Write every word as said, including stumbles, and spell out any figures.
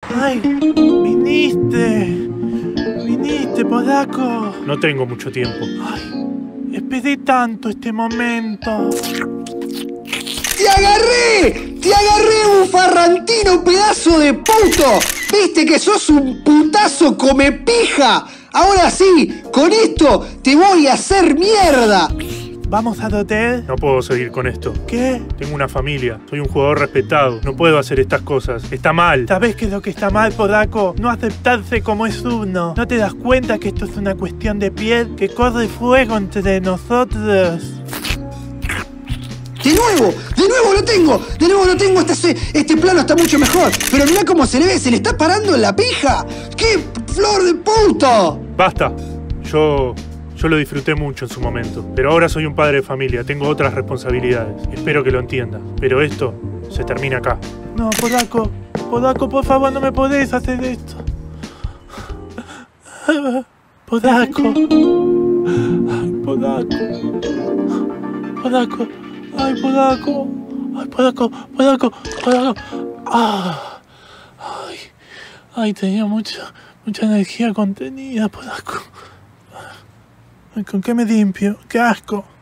¡Ay! ¡Viniste! ¡Viniste, Podaco! No tengo mucho tiempo. ¡Ay! Esperé tanto este momento. ¡Te agarré! ¡Te agarré, bufarrantino, pedazo de puto! ¿Viste que sos un putazo come pija? Ahora sí, con esto te voy a hacer mierda. ¿Vamos al hotel? No puedo seguir con esto. ¿Qué? Tengo una familia, soy un jugador respetado. No puedo hacer estas cosas. Está mal. ¿Sabés qué es lo que está mal, Podaco? No aceptarse como es uno. ¿No te das cuenta que esto es una cuestión de piel? Que corre fuego entre nosotros. De nuevo, de nuevo lo tengo, de nuevo lo tengo, este, este plano está mucho mejor. Pero mirá cómo se le ve, se le está parando en la pija. ¡Qué flor de puto! Basta. Yo... Yo lo disfruté mucho en su momento. Pero ahora soy un padre de familia, tengo otras responsabilidades. Espero que lo entienda. Pero esto se termina acá. No, Podaco. Podaco, por favor, no me podés hacer esto. Podaco. Ay, Podaco. Podaco. Ay, Podaco. Ay, Podaco. Podaco. Podaco. Ah. Ay. Ay, tenía mucha, mucha energía contenida, Podaco. ¿Con qué me limpio? ¡Qué asco!